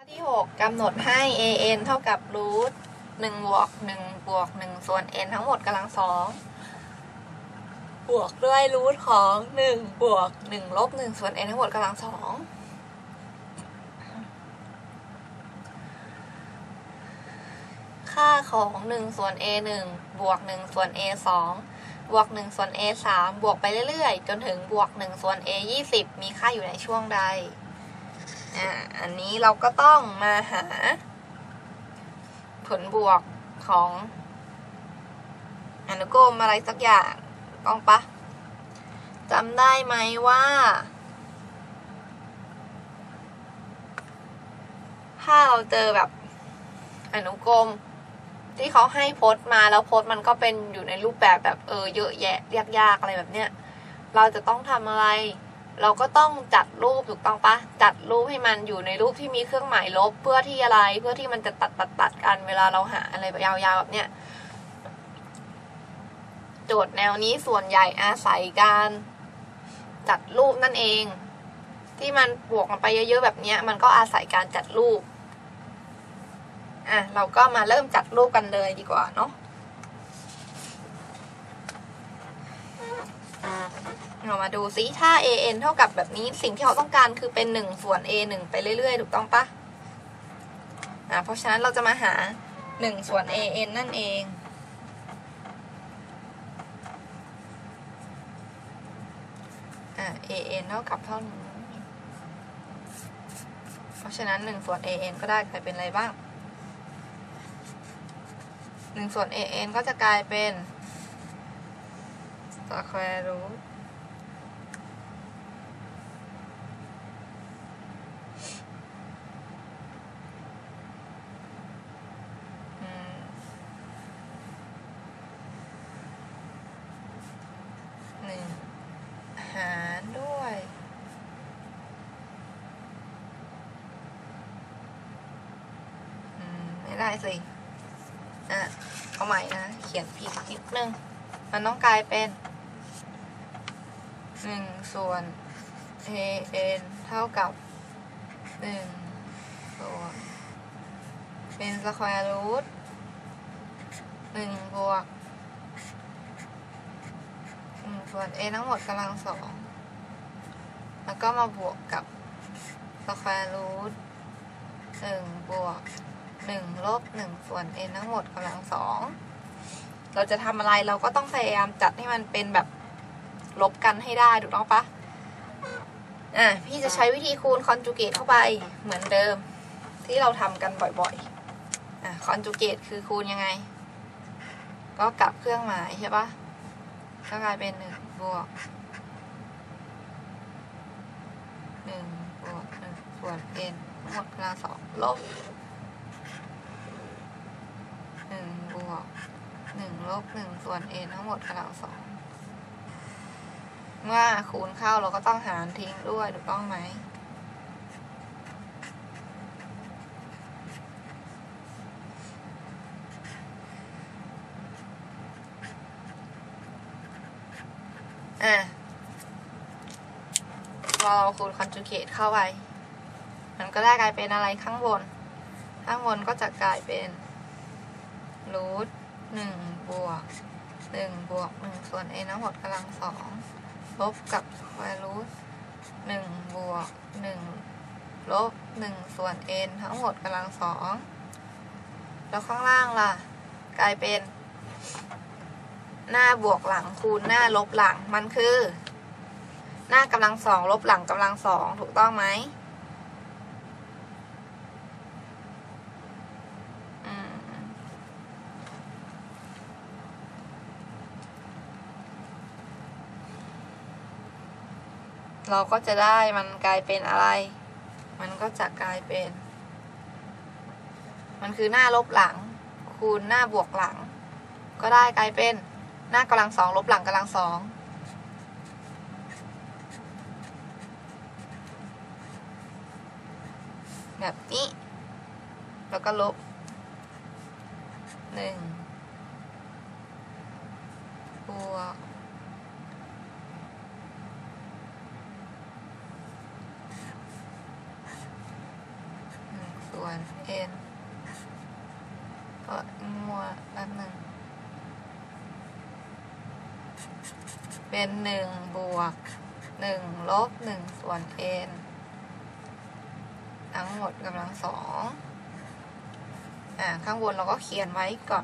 ที่6กำหนดให้ an เท่ากับรูท1 บวก 1 บวก 1 ส่วน n ทั้งหมดกำลัง2บวกด้วยรูทของ1 บวก 1 ลบ 1 ส่วน n ทั้งหมดกำลัง2ค่าของ1ส่วน a 1 บวก 1 ส่วน a 2 บวก 1 ส่วน a 3 บวกไปเรื่อยๆจนถึงบวก 1 ส่วน a 20 มีค่าอยู่ในช่วงใดอันนี้เราก็ต้องมาหาผลบวกของอนุกรมอะไรสักอย่างต้องปะจำได้ไหมว่าถ้าเราเจอแบบอนุกรมที่เขาให้พจน์มาแล้วพจน์มันก็เป็นอยู่ในรูปแบบเยอะแยะยากๆอะไรแบบเนี้ยเราจะต้องทำอะไรเราก็ต้องจัดรูปถูกต้องปะจัดรูปให้มันอยู่ในรูปที่มีเครื่องหมายลบเพื่อที่อะไรเพื่อที่มันจะตัดกันเวลาเราหาอะไรแบบยาวๆแบบเนี้ยโจทย์แนวนี้ส่วนใหญ่อาศัยการจัดรูปนั่นเองที่มันบวกกันไปเยอะๆแบบเนี้ยมันก็อาศัยการจัดรูปเราก็มาเริ่มจัดรูปกันเลยดีกว่าเนาะเรามาดูซิถ้า an เท่ากับแบบนี้สิ่งที่เราต้องการคือเป็น1ส่วน a 1ไปเรื่อยๆถูกต้องปะเพราะฉะนั้นเราจะมาหา1ส่วน an นั่นเองan เท่ากับเท่านี้เพราะฉะนั้น1ส่วน an ก็ได้กลายเป็นอะไรบ้าง1ส่วน an ก็จะกลายเป็น square root หารด้วยไม่ได้สิเอาใหม่นะเขียนผิดนิดนึงมันต้องกลายเป็น1ส่วน an เท่ากับ1ส่วนเป็น square root 1 บวกส่วน a ทั้งหมดกำลัง2แล้วก็มาบวกกับ square root 1 บวก 1 ลบ 1 ส่วน n ทั้งหมดกำลัง2เราจะทำอะไรเราก็ต้องพยายามจัดให้มันเป็นแบบลบกันให้ได้ถูกต้องปะพี่จะใช้วิธีคูณคอนจูเกตเข้าไปเหมือนเดิมที่เราทำกันบ่อยๆคอนจูเกตคือคูณยังไงก็กลับเครื่องหมายใช่ปะก็กลายเป็น1 บวก 1 บวก 1 ส่วน n ทั้งหมดกำลัง2ลบ 1 บวก 1 ลบ 1 ส่วน n ทั้งหมดกำลัง2เมื่อคูณเข้าเราก็ต้องหารทิ้งด้วยถูกต้องไหมพอเราคูณคอนจูเกตเข้าไปมันก็ได้กลายเป็นอะไรข้างบนก็จะกลายเป็นรูท1 บวก 1 บวก 1 ส่วน n ทั้งหมดกำลัง2ลบกับสแควร์รูท1 บวก 1 ลบ 1 ส่วน n ทั้งหมดกำลัง2แล้วข้างล่างล่ะกลายเป็นหน้าบวกหลังคูณหน้าลบหลังมันคือหน้ากำลัง2ลบหลังกำลัง2ถูกต้องไหมเราก็จะได้มันกลายเป็นอะไรมันก็จะกลายเป็นมันคือหน้าลบหลังคูณหน้าบวกหลังก็ได้กลายเป็นหน้ากำลัง2ลบหลังกำลัง2แบบนี้แล้วก็ลบ1 บวก1 ส่วน n ก็งัวแป๊บหนึ่งเป็น1 บวก 1 ลบ 1 ส่วน n ทั้งหมดกำลัง2ข้างบนเราก็เขียนไว้ก่อน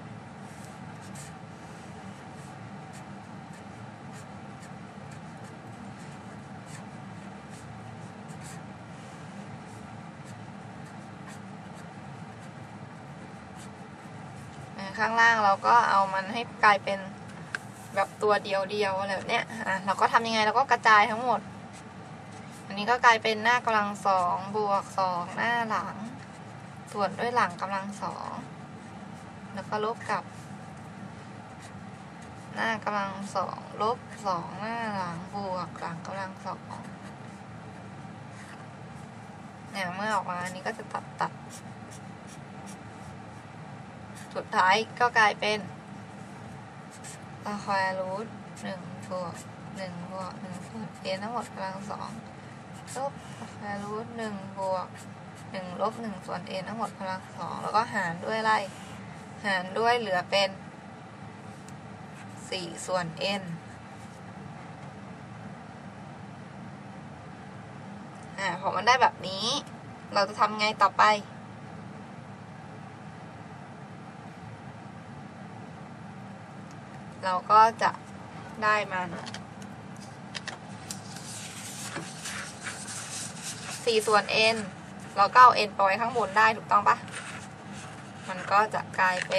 ข้างล่างเราก็เอามันให้กลายเป็นแบบตัวเดียวอะไรแบบเนี้ยเราก็ทำยังไงเราก็กระจายทั้งหมดอันนี้ก็กลายเป็นหน้ากำลัง2 บวก 2 หน้าหลังส่วนด้วยหลังกำลัง2แล้วก็ลบกับหน้ากำลัง2 ลบ 2 หน้าหลังบวกหลังกำลัง2เนี่ยเมื่อออกมาอันนี้ก็จะตัดสุดท้ายก็กลายเป็นสแควร์รูท1 บวก 1 บวก 1 ส่วน n ทั้งหมดกำลัง2ลบสแควร์รูท1 บวก 1 ลบ 1 ส่วน n ทั้งหมดกำลัง2แล้วก็หารด้วยอะไรหารด้วยเหลือเป็น4 ส่วน n พอมันได้แบบนี้เราจะทำไงต่อไปเราก็จะได้มัน4 ส่วน n เราก็เอา n ไปไว้ข้างบนได้ถูกต้องปะมันก็จะกลายเป็น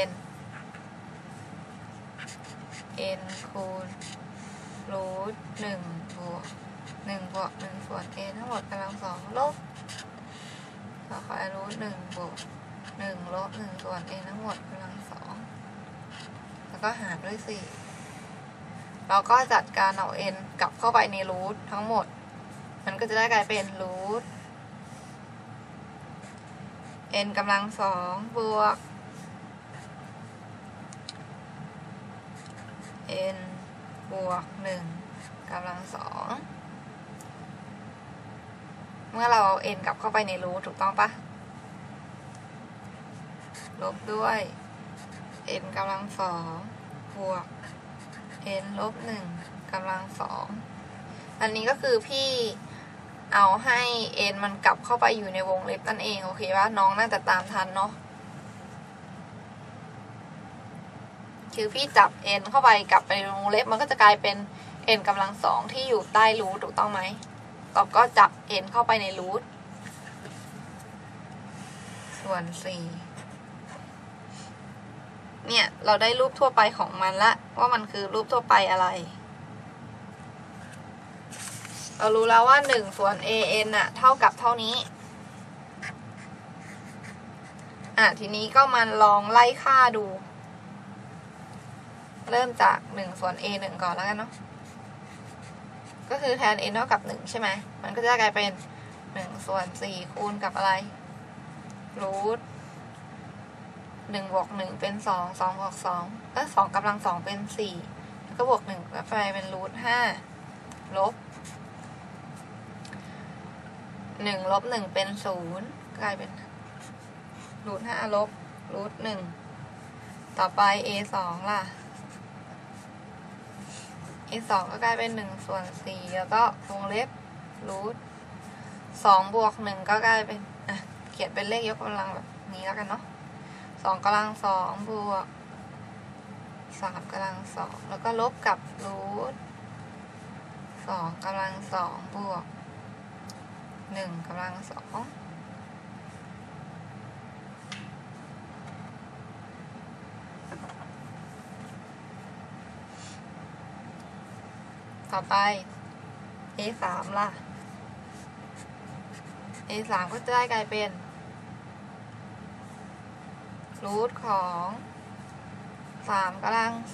n คูณรูท1 บวก 1 บวก 1 ส่วน n ทั้งหมดกำลัง2ลบสแควร์รูท1 บวก 1 ลบ 1 ส่วน n ทั้งหมดกำลัง2แล้วก็หารด้วย4เราก็จัดการเอา n กลับเข้าไปในรูททั้งหมดมันก็จะได้กลายเป็นรูท n กำลัง2 บวก n บวก 1 กำลัง2เมื่อเราเอา n กลับเข้าไปในรูทถูกต้องปะลบด้วย n กำลัง2 บวก n ลบ 1 กำลัง2อันนี้ก็คือพี่เอาให้ n มันกลับเข้าไปอยู่ในวงเล็บนั่นเองโอเคว่าน้องน่าจะตามทันเนาะคือพี่จับ n เข้าไปกลับไปในวงเล็บมันก็จะกลายเป็น n กำลัง2ที่อยู่ใต้รูทถูกต้องไหมตอบก็จับ n เข้าไปในรูทส่วน4เนี่ยเราได้รูปทั่วไปของมันละว่ามันคือรูปทั่วไปอะไรเรารู้แล้วว่า1 ส่วน an เท่ากับเท่านี้ทีนี้ก็มันลองไล่ค่าดูเริ่มจาก1 ส่วน a 1 ก่อนแล้วกันเนาะก็คือแทน n เท่ากับ1ใช่ไหมมันก็จะกลายเป็น1 ส่วน 4 คูณกับอะไรรูท1 บวก 1 เป็น2 2 บวก 2 2 กำลัง 2 เป็น4แล้วก็บวก 1 แล้วไปเป็นรูท5 ลบ 1 ลบ 1 เป็น0กลายเป็นรูท5 ลบรูท1ต่อไป a 2ล่ะa 2ก็กลายเป็น1 ส่วน 4แล้วก็วงเล็บรูท2 บวก 1 ก็กลายเป็นเขียนเป็นเลขยกกำลังแบบนี้แล้วกันเนาะ2 กำลัง 2 บวก 3 กำลัง 2แล้วก็ลบกับรูท2 กำลัง 2 บวก 1 กำลัง 2ต่อไป a 3ล่ะ a 3ก็จะได้กลายเป็นรูทของ3 กำลัง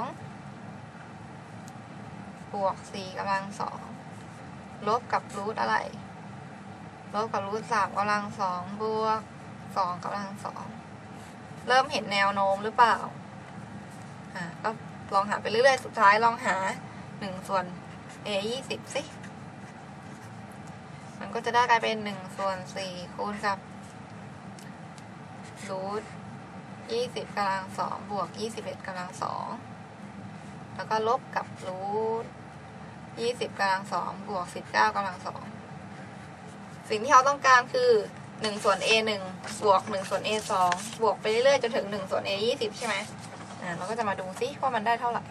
2 บวก 4 กำลัง 2ลบกับรูทอะไรลบกับรูท3 กำลัง 2 บวก 2 กำลัง 2เริ่มเห็นแนวโน้มหรือเปล่าก็ลองหาไปเรื่อยๆสุดท้ายลองหา1 ส่วน a 20สิมันก็จะได้กลายเป็น1 ส่วน 4 คูณกับรูท20 กำลัง 2 บวก 21 กำลัง 2 แล้วก็ลบกับรูท20 กำลัง 2 บวก 19 กำลัง 2 สิ่งที่เขาต้องการคือ1 ส่วน a 1 บวก1 ส่วน a 2 บวกไปเรื่อยๆจนถึง1 ส่วน a 20 ใช่ไหมเราก็จะมาดูซิว่ามันได้เท่าไหร่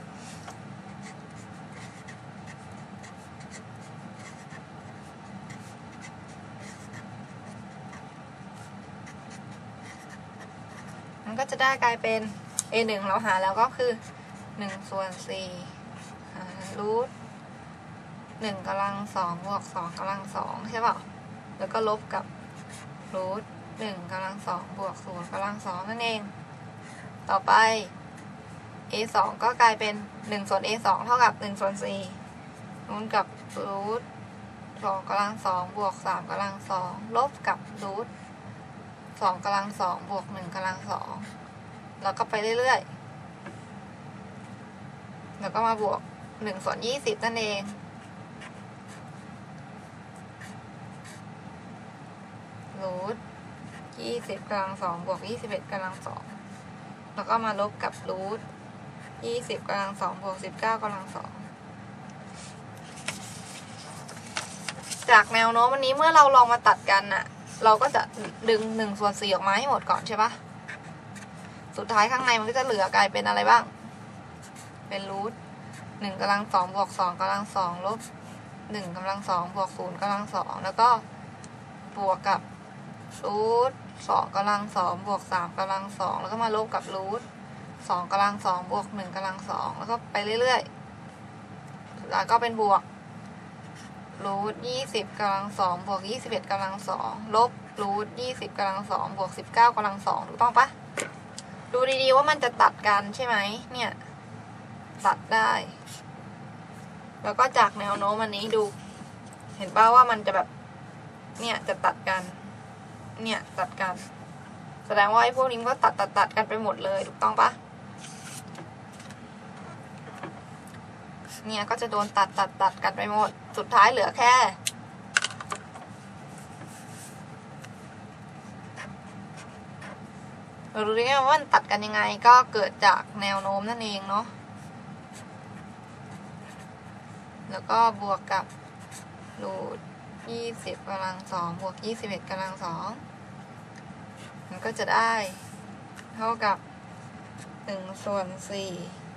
มันก็จะได้กลายเป็น a 1เราหาแล้วก็คือ1 ส่วน 4รูท1 กำลัง 2 บวก 2 กำลัง 2 ใช่ป่ะแล้วก็ลบกับรูท1 กำลัง 2 บวก 0 กำลัง 2 นั่นเองต่อไป a 2ก็กลายเป็น1 ส่วน a 2 เท่ากับ1 ส่วน 4คูณกับรูท2 กำลัง 2 บวก 3 กำลัง 2 ลบกับรูท2 กำลัง 2 บวก 1 กำลัง 2 แล้วก็ไปเรื่อยๆแล้วก็มาบวก1 ส่วน 20 นั่นเองรูท20 กำลัง 2 บวก 21 กำลัง 2 แล้วก็มาลบกับรูท20 กำลัง 2 บวก 19 กำลัง 2 จากแนวโน้มวันนี้เมื่อเราลองมาตัดกันน่ะเราก็จะดึง1 ส่วน 4 ออกมาให้หมดก่อนใช่ปะสุดท้ายข้างในมันก็จะเหลือกลายเป็นอะไรบ้างเป็นรูท1 กำลัง 2 บวก 2 กำลัง 2 ลบ1 กำลัง 2 บวก 0 กำลัง 2 แล้วก็บวกกับรูท2 กำลัง 2 บวก 3 กำลัง 2 แล้วก็มาลบกับรูท2 กำลัง 2 บวก 1 กำลัง 2 แล้วก็ไปเรื่อยๆแล้วก็เป็นบวกรูท20 กำลัง 2 บวก 21 กำลัง 2 ลบรูท20 กำลัง 2 บวก 19 กำลัง 2 ถูกต้องปะดูดีๆว่ามันจะตัดกันใช่ไหมเนี่ยตัดได้แล้วก็จากแนวโน้มอันนี้ดูเห็นป่ะว่ามันจะแบบเนี่ยจะตัดกันเนี่ยตัดกันแสดงว่าไอ้พวกนี้ก็ตัดกันไปหมดเลยถูกต้องปะเนี่ยก็จะโดนตัดกันไปหมดสุดท้ายเหลือแค่เรารู้ได้ไงว่ามันตัดกันยังไงก็เกิดจากแนวโน้มนั่นเองเนาะแล้วก็บวกกับรูท20 กำลัง 2 บวก 21 กำลัง 2 มันก็จะได้เท่ากับ1 ส่วน 4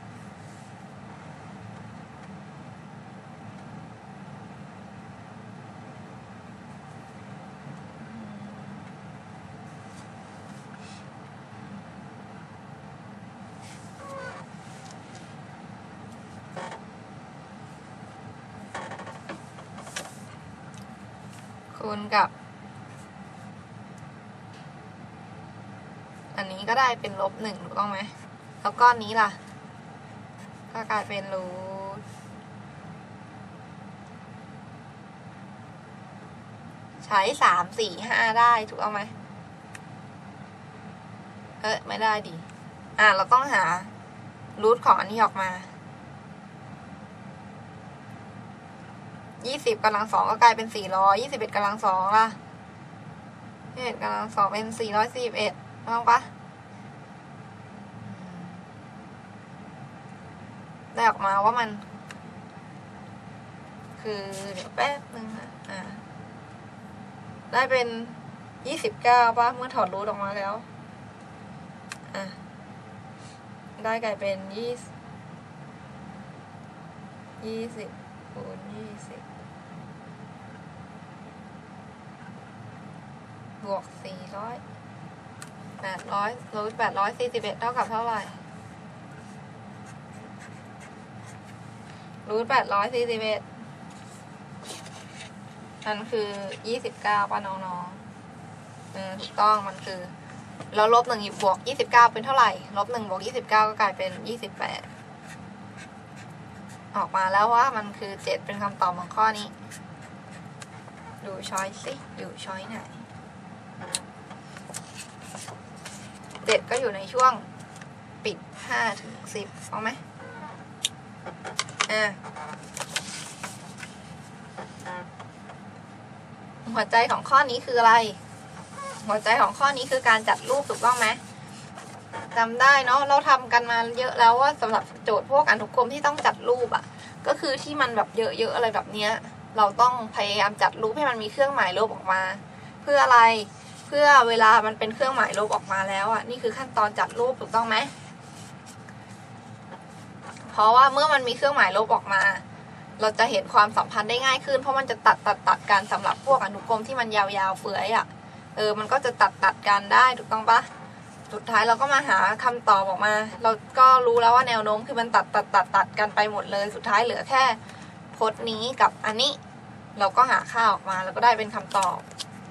คูณกับอันนี้ก็ได้เป็นลบ1ถูกต้องไหมแล้วก้อนนี้ล่ะก็กลายเป็นรูทใช้3 4 5ได้ถูกต้องไหมไม่ได้ดิเราต้องหารูทของอันนี้ออกมา20 กำลัง 2ก็กลายเป็น400 21 กำลัง 2ล่ะ21 กำลัง 2เป็น441ถูกปะได้ออกมาว่ามันคือเดี๋ยวแป๊บนึงนะได้เป็น29ป่ะเมื่อถอดรูทออกมาแล้วได้กลายเป็น20 คูณ 20 บวก 400 800รูท841เท่ากับเท่าไหร่รูท841นั่นคือ29ป่ะน้องๆถูกต้องมันคือแล้วลบ1บวก29เป็นเท่าไหร่ลบ1บวก29ก็กลายเป็น28ออกมาแล้วว่ามันคือ7เป็นคำตอบของข้อนี้ดูช้อยสิอยู่ช้อยไหน7ก็อยู่ในช่วงปิด5 ถึง 10เอาไหมหัวใจของข้อนี้คืออะไรหัวใจของข้อนี้คือการจัดรูปถูกต้องไหมจำได้เนาะเราทำกันมาเยอะแล้วว่าสำหรับโจทย์พวกอนุกรมที่ต้องจัดรูปอ่ะก็คือที่มันแบบเยอะๆอะไรแบบเนี้ยเราต้องพยายามจัดรูปให้มันมีเครื่องหมายลบออกมาเพื่ออะไรเพื่อเวลามันเป็นเครื่องหมายลบออกมาแล้วอ่ะนี่คือขั้นตอนจัดรูปถูกต้องไหมเพราะว่าเมื่อมันมีเครื่องหมายลบออกมาเราจะเห็นความสัมพันธ์ได้ง่ายขึ้นเพราะมันจะตัดกันสำหรับพวกอนุกรมที่มันยาวๆเฟือยอ่ะมันก็จะตัดกันได้ถูกต้องปะสุดท้ายเราก็มาหาคำตอบออกมาเราก็รู้แล้วว่าแนวโน้มคือมันตัดกันไปหมดเลยสุดท้ายเหลือแค่พจน์นี้กับอันนี้เราก็หาค่าออกมาแล้วก็ได้เป็นคำตอบ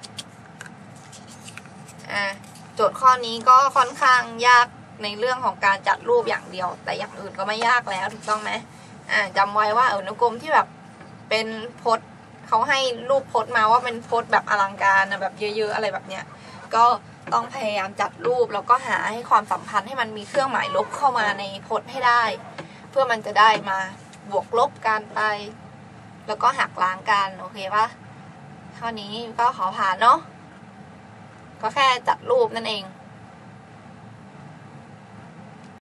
โจทย์ข้อนี้ก็ค่อนข้างยากในเรื่องของการจัดรูปอย่างเดียวแต่อย่างอื่นก็ไม่ยากแล้วถูกต้องไหมจำไว้ว่าอนุกรมที่แบบเป็นพจน์เขาให้รูปพจน์มาว่าเป็นพจน์แบบอลังการนะแบบเยอะๆอะไรแบบเนี้ยก็ต้องพยายามจัดรูปแล้วก็หาให้ความสัมพันธ์ให้มันมีเครื่องหมายลบเข้ามาในพจน์ให้ได้เพื่อมันจะได้มาบวกลบกันไปแล้วก็หักล้างกันโอเคปะข้อนี้ก็ขอผ่านเนาะก็แค่จัดรูปนั่นเอง